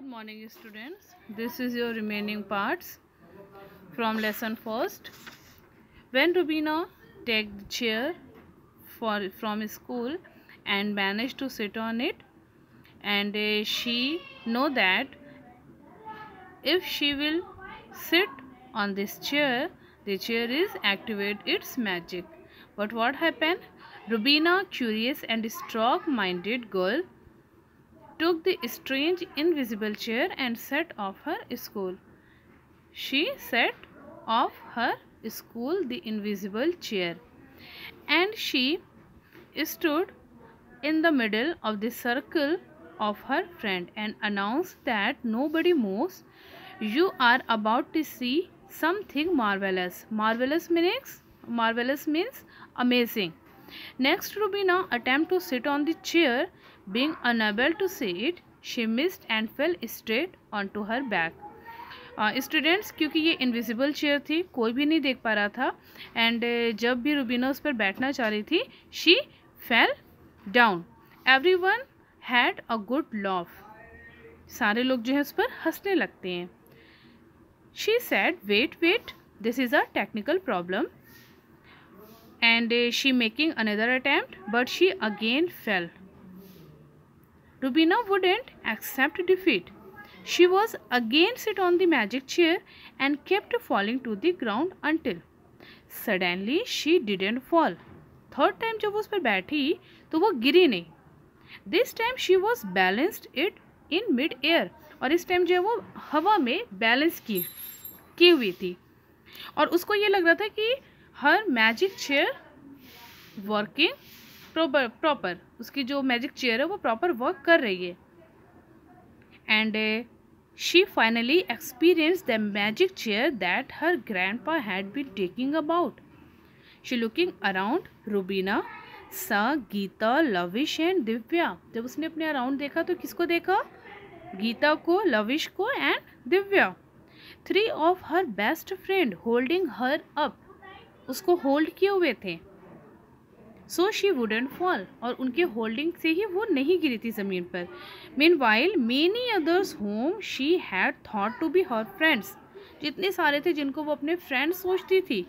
morning students, this is your remaining parts from lesson first. When Rubina take the chair from school and managed to sit on it, and she know that if she will sit on this chair, the chair is activate its magic. But what happened? Rubina, curious and strong-minded girl, took the strange invisible chair and set off her school. She set off her school the invisible chair, and she stood in the middle of the circle of her friend and announced that nobody moves. You are about to see something marvelous. Marvelous means amazing. Next, Rubina attempted to sit on the chair. Being unable to see it, she missed and fell straight onto her back. Students क्योंकि ये invisible chair थी, कोई भी नहीं देख पा रहा था, एंड जब भी रुबीना उस पर बैठना चाह रही थी, she fell down. Everyone had a good laugh. सारे लोग जो है उस पर हंसने लगते हैं. She said wait this is a technical problem, and she making another attempt, but she again fell. Rubina wouldn't accept defeat. She was again sit on the magic chair and kept falling to the ground until suddenly she didn't fall. Third time जब उस पर बैठी तो वो गिरी नहीं. This time she was balanced it in mid air. और इस time जो है वो हवा में बैलेंस की हुई थी, और उसको ये लग रहा था कि her magic chair working proper, उसकी जो मैजिक चेयर है वो प्रॉपर वर्क कर रही है. And she finally experience the magic chair that her grandpa had been taking about. She looking around. Rubina सा गीता, लविश एंड दिव्या. जब उसने अपने अराउंड देखा तो किसको देखा? गीता को, लविश को and Divya. 3 of her best friend holding her up. उसको होल्ड किए हुए थे, सो शी वुडंट फॉल. और उनके होल्डिंग से ही वो नहीं गिरी थी ज़मीन पर. Meanwhile many others whom she had thought to be her friends. जितने सारे थे जिनको वो अपने फ्रेंड्स सोचती थी,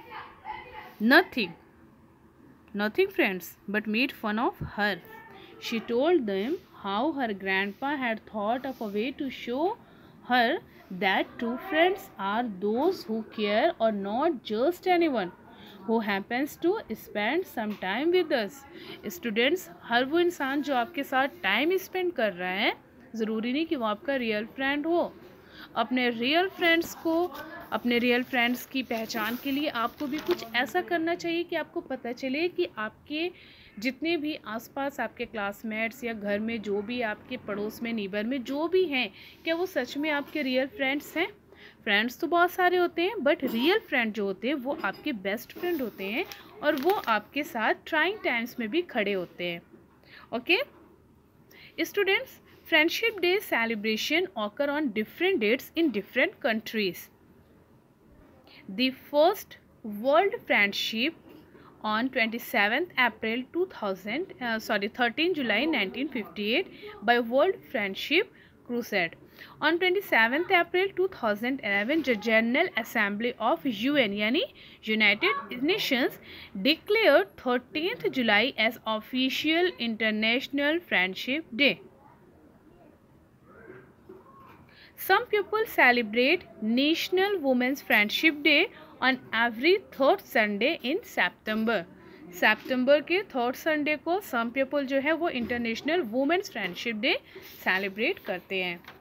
nothing friends but made fun of her. She told them how her grandpa had thought of a way to show her that true friends are those who care, or not just anyone who happens to spend some time with us. Students, हर वो इंसान जो आपके साथ time spend कर रहा है, ज़रूरी नहीं कि वो आपका रियल फ्रेंड हो. अपने रियल फ्रेंड्स की पहचान के लिए आपको भी कुछ ऐसा करना चाहिए कि आपको पता चले कि आपके जितने भी आसपास आपके क्लासमेट्स या घर में जो भी आपके पड़ोस में, नीबर में जो भी हैं, क्या वो सच में आपके रियल फ्रेंड्स हैं. फ्रेंड्स तो बहुत सारे होते हैं, बट रियल फ्रेंड जो होते हैं वो आपके बेस्ट फ्रेंड होते हैं, और वो आपके साथ ट्राइंग टाइम्स में भी खड़े होते हैं. Okay students, friendship day celebration occur on different dates in different countries. The first World Friendship on 27th April 13 July 1958 by World Friendship Crusade. On 27th April 2011, the General Assembly of UN यानी United Nations declared 13th July as official International Friendship Day. Some people celebrate National Women's Friendship Day on every third Sunday in September. सितंबर के third Sunday को some people जो है वो international women's friendship day celebrate करते हैं.